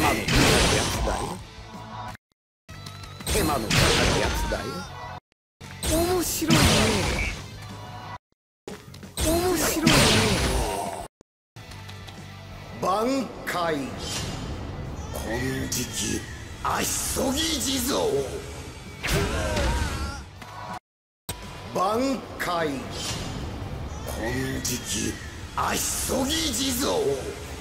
手間のかかるやつだよ。手間のかかるやつだよ。面白いね。面白いね。挽回。金色足そぎ地蔵。挽回。金色足そぎ地蔵。